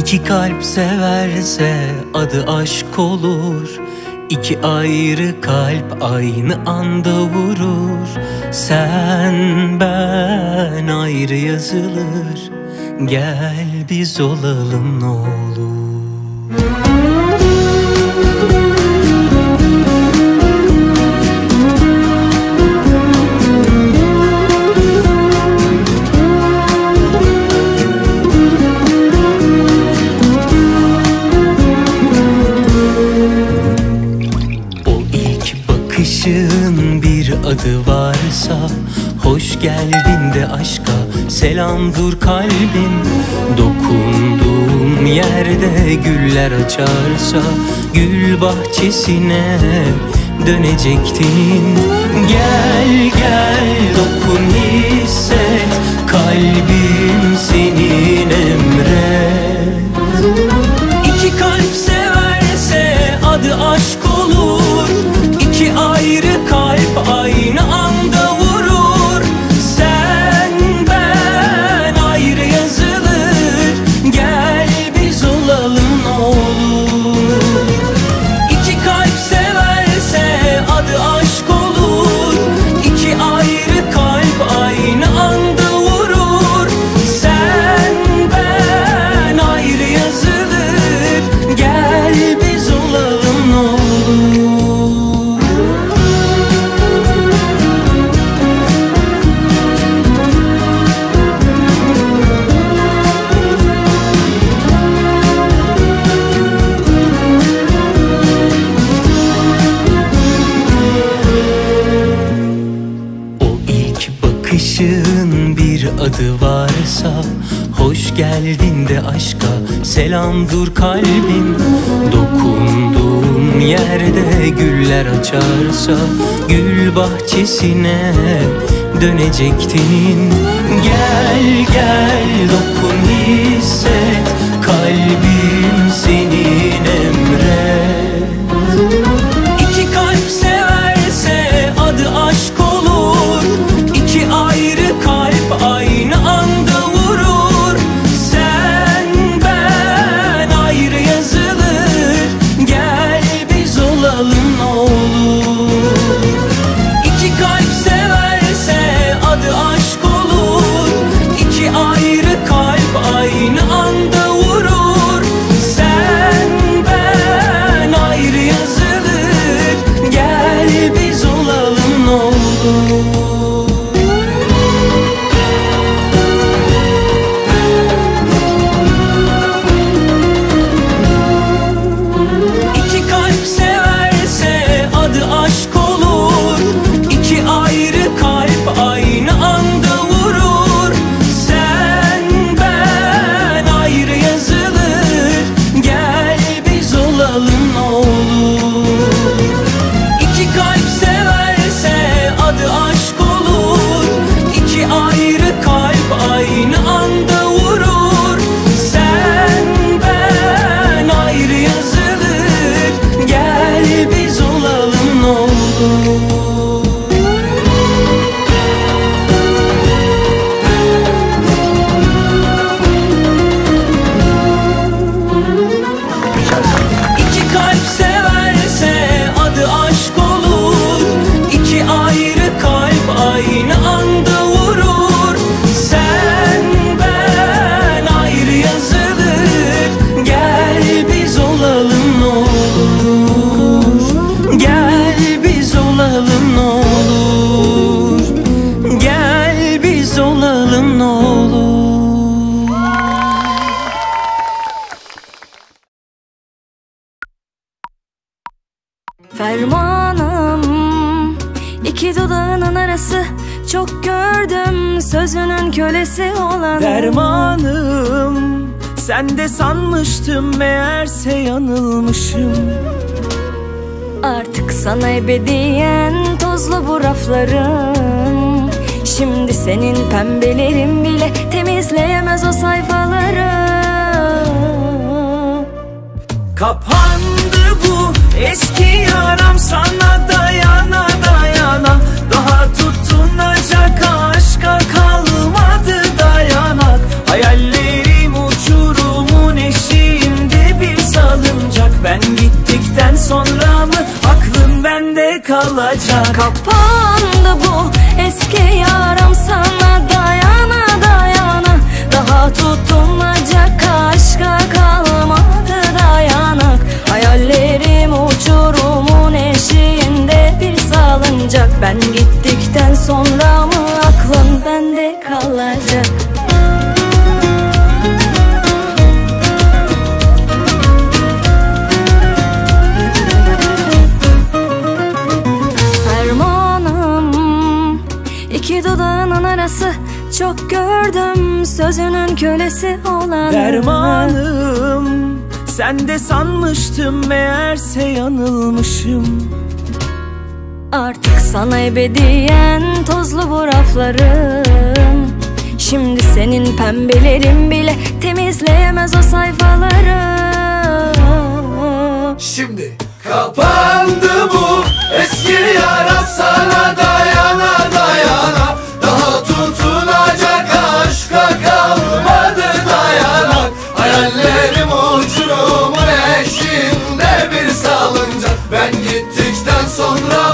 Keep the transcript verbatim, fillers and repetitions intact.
İki kalp severse adı aşk olur. İki ayrı kalp aynı anda vurur. Sen ben ayrı yazılır. Gel biz olalım ne olur. Bakışın bir adı varsa, hoş geldin de aşka selam dur kalbim. Dokunduğum yerde güller açarsa, gül bahçesine dönecektin. Gel gel dokun hisset, kalbim senin emret. İki kalp severse adı aşk olur. İki ayrı kalp aynı anda vurur. Sen ben ayrı yazılır. Gel biz olalım ne olur. İki kalp severse adı aşk olur. İki ayrı kalp aynı anda vurur. Sen ben ayrı yazılır. Gel biz olalım ne olur. Bakışın bir adı varsa, hoş geldin de aşka selam dur kalbim. Dokunduğum yerde güller açarsa, gül bahçesine dönecektin. Gel gel dokun hisset, kalbim senin emret. İki kalp severse adı aşk olur. İki ayrı kalp aynı anda vurur. Sen ben ayrı yazılır. Gel biz olalım ne olur. İki kalp severse adı aşk olur. İki ayrı kalp aynı anda vurur. Sen ben ayrı yazılır. Gel biz olalım ne olur. Fermanım iki dudağının arası, çok gördüm sözünün kölesi olan. Dermanım sen de sanmıştım, meğerse yanılmışım. Artık sana ebediyen tozlu bu raflarım. Şimdi senin pembelerin bile temizleyemez o sayfaları. Kapandı bu eski yaram, sana dayana dayana. Daha tutunacak aşka kalmadı dayanak. Hayallerim uçurumun eşiği. sevdalı, aklın bende kalacak. Kapandı bu eski yaram, sana dayana dayana. Daha tutunacak aşka kalmadı dayanak. Hayallerim uçurumun eşiğinde bir salıncak. Ben gittikten sonra mı aklın bende kalacak? Fermanım iki dudağının arası, çok gördüm sözünün kölesi olan. Dermanım, sen de sanmıştım, meğerse yanılmışım. Artık sana ebediyen tozlu bu raflarım. Şimdi senin pembelerin bile temizleyemez o sayfaları. Şimdi kapandı bu eski yara, sana dayana dayana. Daha tutunacak aşka kalmadı dayanak. Hayallerim uçurumun eşiğinde bir salıncak. Ben gittikten sonra